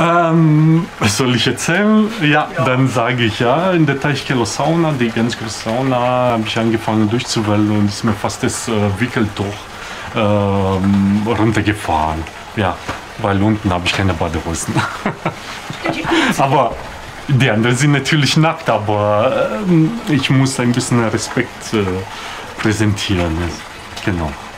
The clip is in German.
Soll ich erzählen? Ja, dann sage ich ja. In der Teichkeller Sauna, die ganz große Sauna, habe ich angefangen durchzuwellen und ist mir fast das Wickeltuch runtergefahren. Ja, weil unten habe ich keine Badehosen. Aber die anderen sind natürlich nackt, aber ich muss ein bisschen Respekt präsentieren. Genau.